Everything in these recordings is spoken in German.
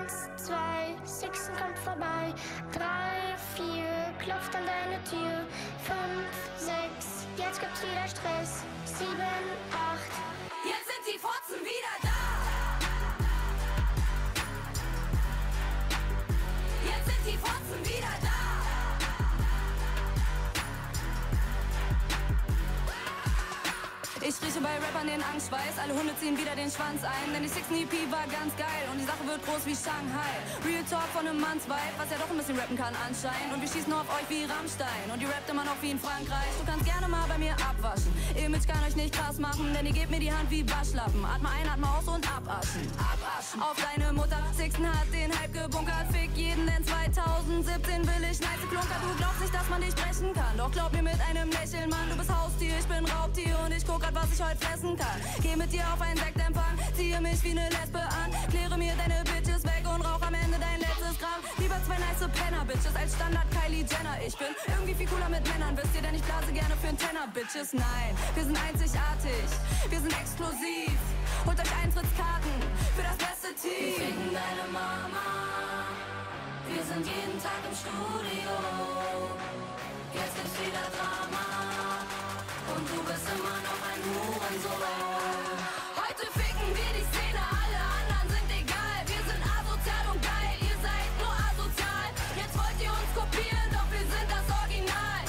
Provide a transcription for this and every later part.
1, 2, Sixten kommt vorbei. 3, 4, klopft an deine Tür. 5, 6, jetzt gibt's wieder Stress. 7, 8, jetzt sind die Fotzen wieder da. Jetzt sind die Fotzen wieder da. Ich rieche bei Rappern den Angstschweiß, alle Hunde ziehen wieder den Schwanz ein. Denn die Sixten EP war ganz geil und die Sache wird groß wie Shanghai. Real Talk von einem Mannsweib, was ja doch ein bisschen rappen kann anscheinend. Und wir schießen auf euch wie Rammstein und ihr rappt immer noch wie in Frankreich. Du kannst gerne mal bei mir abwaschen, Image kann euch nicht krass machen, denn ihr gebt mir die Hand wie Waschlappen. Atme ein, atme aus und abaschen. Auf deine Mutter, Sixten hat den Hype gebunkert. Fick jeden, denn 2017 will ich nice Klunker. Du glaubst nicht, dass man dich brechen kann, doch glaub mir mit einem Lächeln, Mann. Du bist Haustier, ich bin Raubtier und ich guck grad, was ich heute fressen kann. Geh mit dir auf einen Sektempfang, ziehe mich wie ne Lesbe an, kläre mir deine Bitches weg und rauch am Ende dein letztes Gramm. Lieber zwei nice Penner-Bitches als Standard Kylie Jenner. Ich bin irgendwie viel cooler mit Männern, wisst ihr, denn ich blase gerne für einen Tenner, Bitches. Nein, wir sind einzigartig, wir sind exklusiv. Holt euch Eintrittskarten für das beste Team. Wir ficken deine Mama, wir sind jeden Tag im Studio. Jetzt gibt's wieder Drama und du bist immer noch ein Hurensohn. Heute ficken wir die Szene, alle anderen sind egal. Wir sind asozial und geil, ihr seid nur asozial. Jetzt wollt ihr uns kopieren, doch wir sind das Original.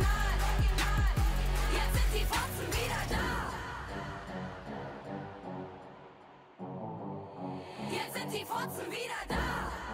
Jetzt sind die Fotzen wieder da. Jetzt sind die Fotzen wieder da.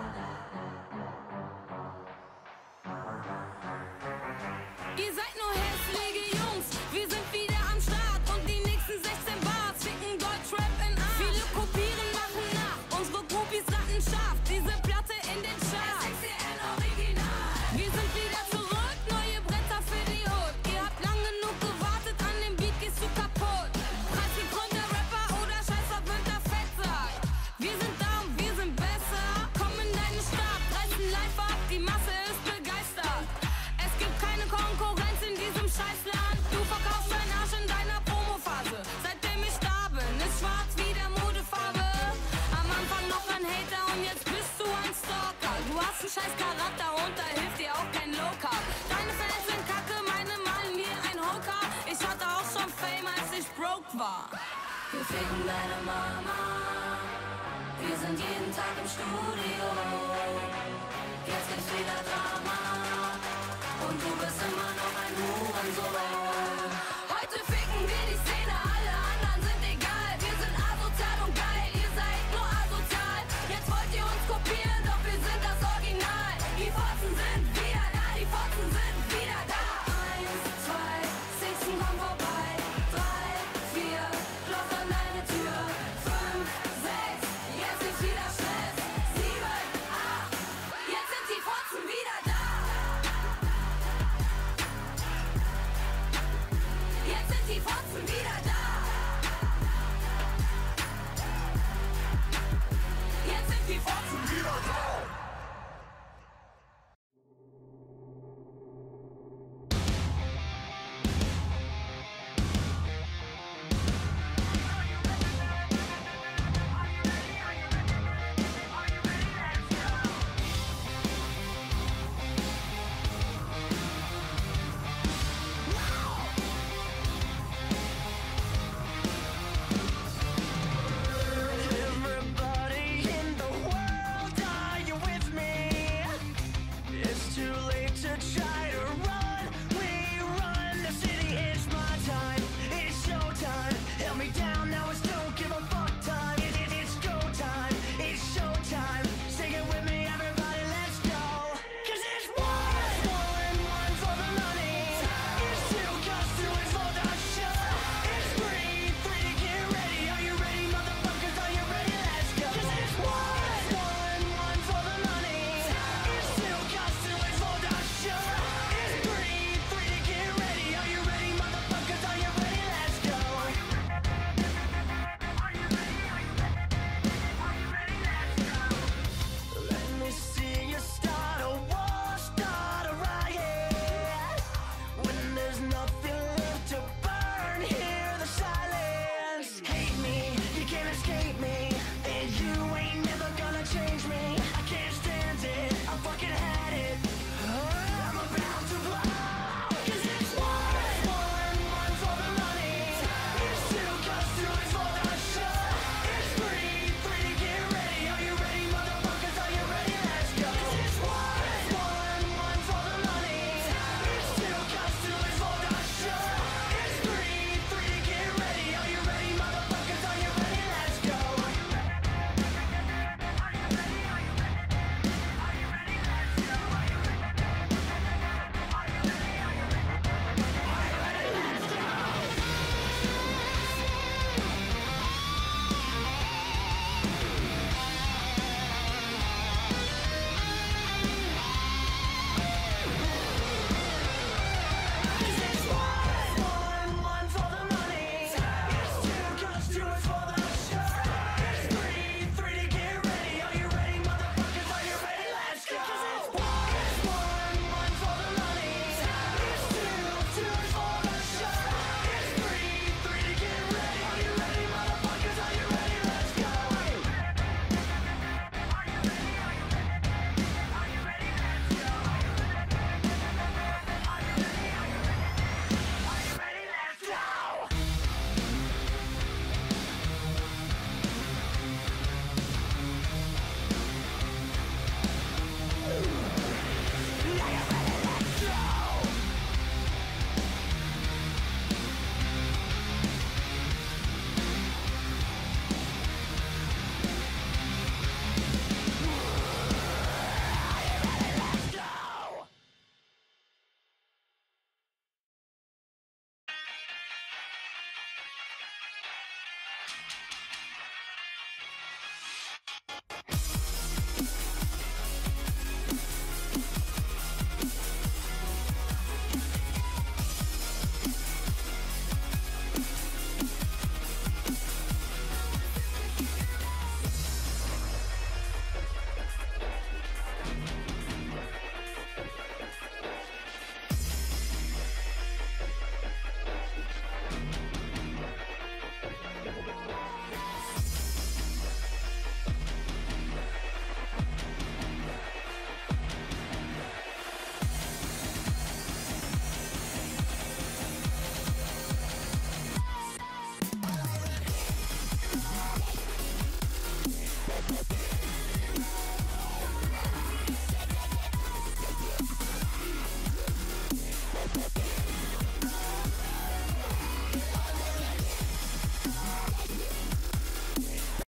Ihr seid nur hässliche Jungs, wir sind wieder am Start und die nächsten 16 Bars ficken Deutschrap in Arsch. Viele kopieren, machen nach, unsere Groupies ratten scharf, diese Platte in den Charts. SXCN Original. Wir sind wieder zurück, neue Bretter für die Hut. Ihr habt lang genug gewartet, an dem Beat gehst du kaputt. Preisgekrönter Rapper oder scheiß verwöhnter Fettsack. Wir sind da und wir sind besser, komm in deine Stadt, reißen live ab, die Masse ist begeistert. Es gibt keine Konkurrenz in diesem Scheißland. Du verkaufst deinen Arsch in deiner Promophase. Seitdem ich da bin, ist schwarz wie der Modefarbe. Am Anfang noch ein Hater und jetzt bist du ein Stalker. Du hast einen scheiß Charakter und da hilft dir auch kein Low-Carb. Deine Fans sind kacke, meine malen mir ein Hoker. Ich hatte auch schon Fame, als ich broke war. Wir ficken deine Mama, wir sind jeden Tag im Studio. Jetzt gibt's wieder Drama und du bist immer noch ein Hurensohn. Heute ficken wir die Szene, alle anderen sind egal. Wir sind asozial und geil, ihr seid nur asozial. Jetzt wollt ihr uns kopieren, doch wir sind das Original. Die Fotzen sind wieder da, die Fotzen sind wieder da. 1, 2, Sixten kommt vorbei. 3, 4, klopft an deine Tür. 5, 6, jetzt ist wieder Stress. 7, 8, jetzt sind die Fotzen wieder da.